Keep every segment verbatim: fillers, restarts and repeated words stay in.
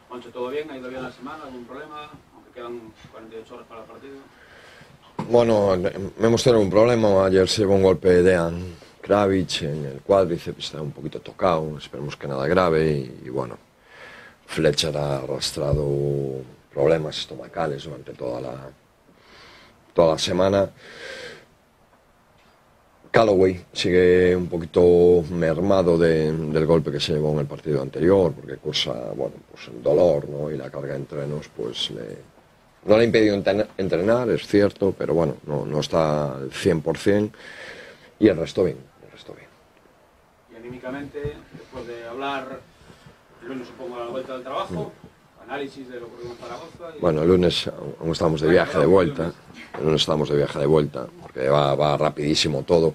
Moncho, ¿todo bien? ¿Ha ido bien la semana? ¿Algún problema? Aunque quedan cuarenta y ocho horas para el partido. Bueno, hemos tenido un problema. Ayer se llevó un golpe de Dejan Kravic en el cuádriceps, está un poquito tocado, esperemos que nada grave. Y, y bueno, Fletcher ha arrastrado problemas estomacales durante toda la, toda la semana. Callaway sigue un poquito mermado de, del golpe que se llevó en el partido anterior, porque cursa, bueno, pues el dolor, ¿no? Y la carga de entrenos, pues le, no le ha impedido entrenar, es cierto, pero bueno, no, no está al cien por cien, y el resto bien, el resto bien. Y anímicamente, después de hablar, el lunes supongo a la vuelta del trabajo, mm. análisis de lo que ocurrió en Zaragoza. Y... Bueno, el lunes aún estamos de viaje de vuelta, el lunes estamos de viaje de vuelta, porque va, va rapidísimo todo.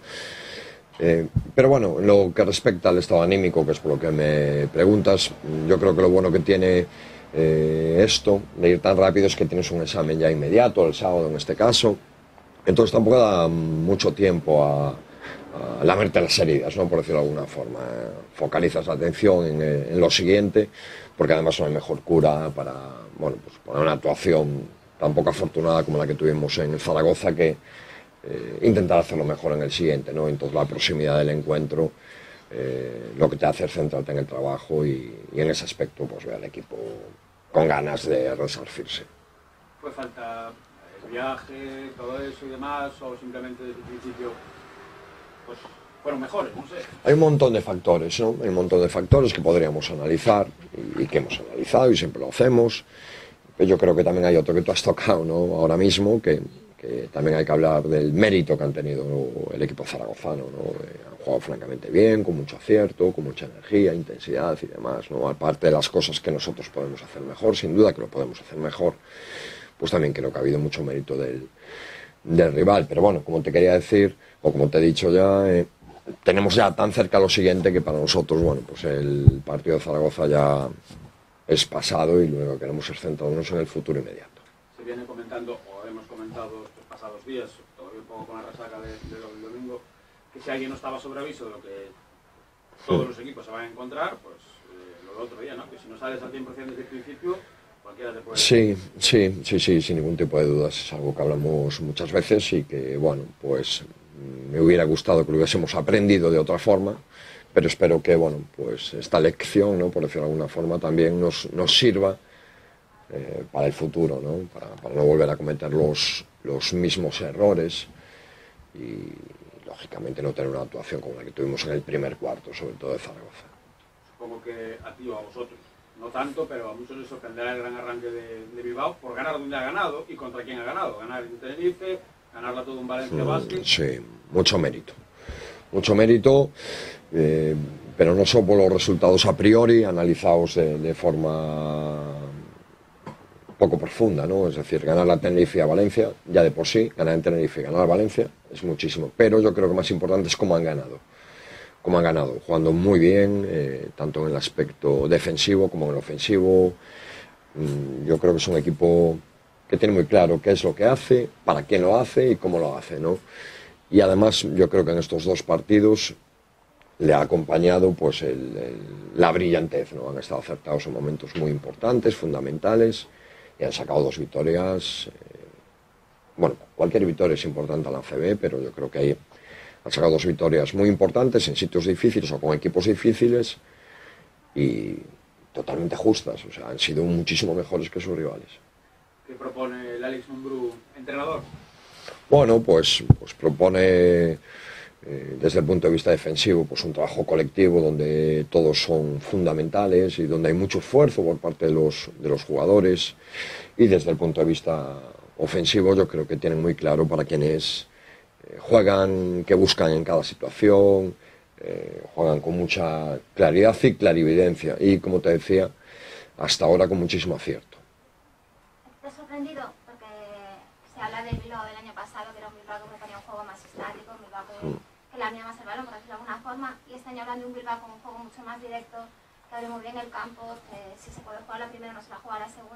Eh, pero bueno, en lo que respecta al estado anímico, que es por lo que me preguntas, yo creo que lo bueno que tiene eh, esto de ir tan rápido es que tienes un examen ya inmediato, el sábado en este caso, entonces tampoco da mucho tiempo a, a lamerte las heridas, ¿no? Por decirlo de alguna forma. Focalizas la atención en, en lo siguiente, porque además no hay mejor cura para, bueno, pues para una actuación tan poco afortunada como la que tuvimos en Zaragoza, que Eh, intentar hacerlo mejor en el siguiente, ¿no? Entonces la proximidad del encuentro eh, lo que te hace es centrarte en el trabajo y, y en ese aspecto pues ver al equipo con ganas de resarcirse. ¿Fue falta el viaje, todo eso y demás, o simplemente desde el principio pues fueron mejores? No sé. Hay un montón de factores, ¿no? Hay un montón de factores que podríamos analizar y, y que hemos analizado y siempre lo hacemos. Pero yo creo que también hay otro que tú has tocado, ¿no? Ahora mismo, que que también hay que hablar del mérito que han tenido, ¿no? El equipo zaragozano, ¿no? Eh, han jugado francamente bien, con mucho acierto, con mucha energía, intensidad y demás, ¿no? Aparte de las cosas que nosotros podemos hacer mejor, sin duda que lo podemos hacer mejor, pues también creo que ha habido mucho mérito del, del rival. Pero bueno, como te quería decir, o como te he dicho ya, eh, tenemos ya tan cerca lo siguiente que para nosotros, bueno, pues el partido de Zaragoza ya es pasado y lo único que queremos es centrarnos en el futuro inmediato. Se viene comentando, o hemos comentado estos pasados días, todavía un poco con la resaca de, de lo del domingo, que si alguien no estaba sobre aviso de lo que todos los equipos se van a encontrar, pues eh, lo del otro día, ¿no? Que si no sales al cien por cien desde el principio, cualquiera te puede... Sí, sí, sí, sí, sin ningún tipo de dudas. Es algo que hablamos muchas veces y que, bueno, pues me hubiera gustado que lo hubiésemos aprendido de otra forma, pero espero que, bueno, pues esta lección, ¿no? Por decirlo de alguna forma, también nos, nos sirva Eh, para el futuro, ¿no? Para, para no volver a cometer los, los mismos errores y, lógicamente, no tener una actuación como la que tuvimos en el primer cuarto, sobre todo de Zaragoza. Supongo que a ti o a vosotros, no tanto, pero a muchos les sorprenderá el gran arranque de, de Bilbao por ganar donde ha ganado y contra quién ha ganado. Ganar en Tenerife, ganarla todo en Valencia Basket. Mm, sí, mucho mérito. Mucho mérito, eh, pero no solo por los resultados a priori, analizados de, de forma poco profunda, ¿no? Es decir, ganar la Tenerife a Valencia, ya de por sí, ganar en Tenerife y ganar a Valencia es muchísimo, pero yo creo que más importante es cómo han ganado, cómo han ganado, jugando muy bien, eh, tanto en el aspecto defensivo como en el ofensivo. Mm, yo creo que es un equipo que tiene muy claro qué es lo que hace, para quién lo hace y cómo lo hace, ¿no? Y además yo creo que en estos dos partidos le ha acompañado pues el, el, la brillantez, ¿no? Han estado acertados en momentos muy importantes, fundamentales, y han sacado dos victorias. Eh, bueno, cualquier victoria es importante a la A C B, pero yo creo que ahí han sacado dos victorias muy importantes en sitios difíciles o con equipos difíciles y totalmente justas, o sea, han sido muchísimo mejores que sus rivales. ¿Qué propone el Alex Mumbrú, entrenador? Bueno, pues, pues propone eh, desde el punto de vista defensivo pues un trabajo colectivo donde todos son fundamentales y donde hay mucho esfuerzo por parte de los, de los jugadores, y desde el punto de vista ofensivo yo creo que tienen muy claro para quiénes eh, juegan, qué buscan en cada situación, eh, juegan con mucha claridad y clarividencia y, como te decía, hasta ahora con muchísimo acierto. ¿Te has sorprendido? Porque se habla del Bilbao del año pasado, que era un Bilbao que proponía un juego más estático, un Bilbao que, mm. que la mía más el balón, por decirlo de alguna forma, y este año hablan de un Bilbao con un juego mucho más directo, que abre muy bien el campo, que si se puede jugar la primera no se va a jugar la segunda.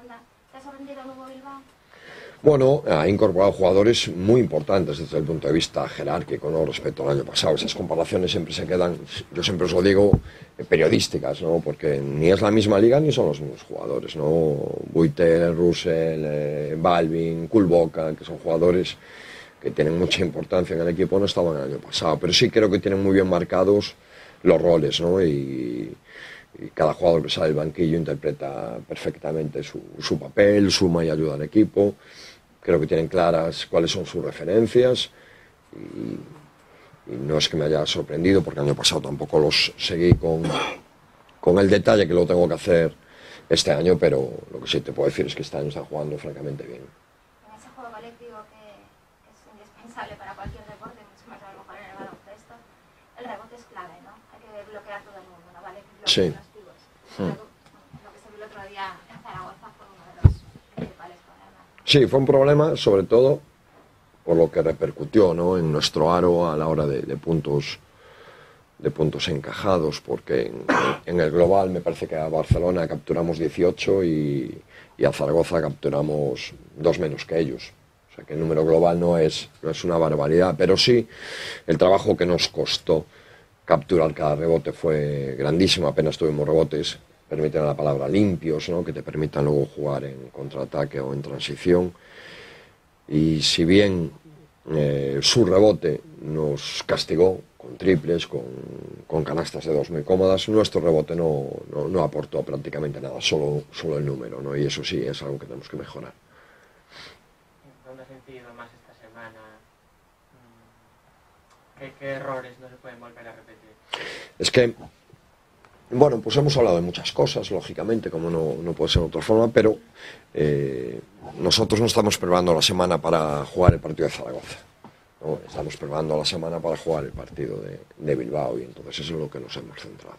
¿Te ha sorprendido el nuevo Bilbao? Bueno, ha incorporado jugadores muy importantes desde el punto de vista jerárquico, ¿no? Respecto al año pasado. Esas comparaciones siempre se quedan, yo siempre os lo digo, periodísticas, ¿no? Porque ni es la misma liga ni son los mismos jugadores, ¿no? Buitel, Russell, eh, Balvin, Kulboka, que son jugadores que tienen mucha importancia en el equipo, no estaban el año pasado. Pero sí creo que tienen muy bien marcados los roles, ¿no? Y, y cada jugador que sale del banquillo interpreta perfectamente su, su papel, suma y ayuda al equipo. Creo que tienen claras cuáles son sus referencias y, y no es que me haya sorprendido porque el año pasado tampoco los seguí con, con el detalle que lo tengo que hacer este año, pero lo que sí te puedo decir es que este año están jugando francamente bien. En ese juego colectivo que es indispensable para cualquier deporte, mucho más a lo mejor en el baloncesto, el rebote es clave, ¿no? Hay que bloquear todo el mundo, ¿no? Vale, Sí. los pibos. Hmm. Lo que se vio el otro día en Zaragoza fue uno de los principales problemas. Sí, fue un problema, sobre todo por lo que repercutió, ¿no? En nuestro aro a la hora de, de puntos de puntos encajados, porque en, en el global me parece que a Barcelona capturamos dieciocho y, y a Zaragoza capturamos dos menos que ellos. O sea que el número global no es, no es una barbaridad, pero sí el trabajo que nos costó capturar cada rebote fue grandísimo. Apenas tuvimos rebotes, permiten la palabra limpios, ¿no? Que te permitan luego jugar en contraataque o en transición. Y si bien eh, su rebote nos castigó con triples, con, con canastas de dos muy cómodas, nuestro rebote no, no, no aportó prácticamente nada, solo, solo el número, ¿no? Y eso sí es algo que tenemos que mejorar. ¿Dónde has sentido más esta semana? ¿Qué, qué errores no se pueden volver a repetir? Es que, bueno, pues hemos hablado de muchas cosas, lógicamente, como no, no puede ser de otra forma, pero eh, nosotros no estamos preparando la semana para jugar el partido de Zaragoza, ¿no? Estamos preparando la semana para jugar el partido de, de Bilbao y entonces eso es lo que nos hemos centrado.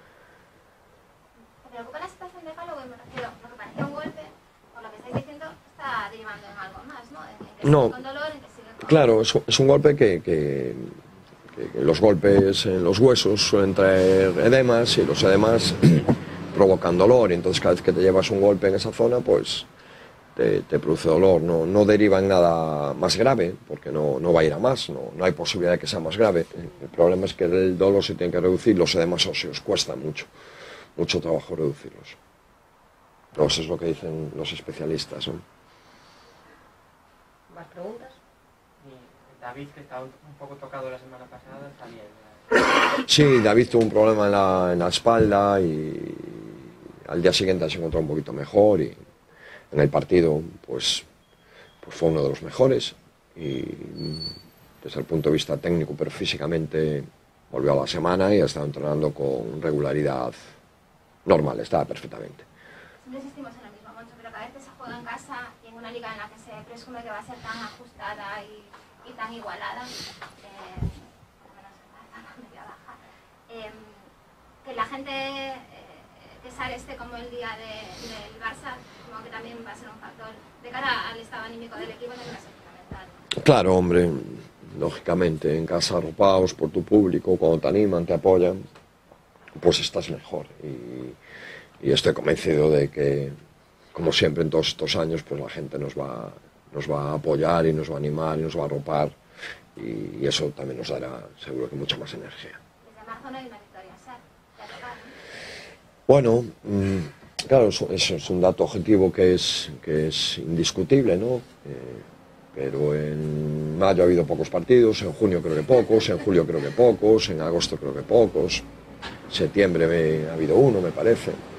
¿Te preocupa la situación de Galo? Me refiero, lo que parecía un golpe, por lo que estáis diciendo, está derivando en algo más, ¿no? En, en que No. sigue con dolor, en que sigue con... Claro, es, es un golpe que, que, que, que los golpes en los huesos suelen traer edemas y los edemas provocan dolor y entonces cada vez que te llevas un golpe en esa zona, pues te, te produce dolor. No, no deriva en nada más grave, porque no, no va a ir a más, no, no hay posibilidad de que sea más grave. El problema es que el dolor se tiene que reducir, los edemas óseos cuesta mucho, mucho trabajo reducirlos. No, eso es lo que dicen los especialistas, ¿no? ¿Más preguntas? Y David, que estaba un poco tocado la semana pasada, está bien. Sí, David tuvo un problema en la, en la espalda y al día siguiente se encontró un poquito mejor y en el partido pues, pues fue uno de los mejores y desde el punto de vista técnico, pero físicamente volvió a la semana y ha estado entrenando con regularidad normal, estaba perfectamente. Siempre insistimos en lo mismo, Moncho, pero cada vez que se juega en casa y en una liga en la que se presume que va a ser tan ajustada y, y tan igualada, eh, por lo menos en la zona media baja, eh, que la gente eh, que sale esté como el día de, del Barça, como que también va a ser un factor de cara al estado anímico del equipo, también va a ser fundamental. Claro, hombre, lógicamente, en casa arropados por tu público, cuando te animan, te apoyan, pues estás mejor. Y, y estoy convencido de que, como siempre en todos estos años, pues la gente nos va, nos va a apoyar y nos va a animar y nos va a arropar y, y eso también nos dará, seguro que mucha más energía. Desde marzo no hay una victoria, ¿sí? ¿Te ha tocado? Bueno, mmm, claro, eso, eso es un dato objetivo que es, que es indiscutible, ¿no? Eh, pero en mayo ha habido pocos partidos, en junio creo que pocos, en julio creo que pocos, en agosto creo que pocos, en septiembre me, ha habido uno, me parece.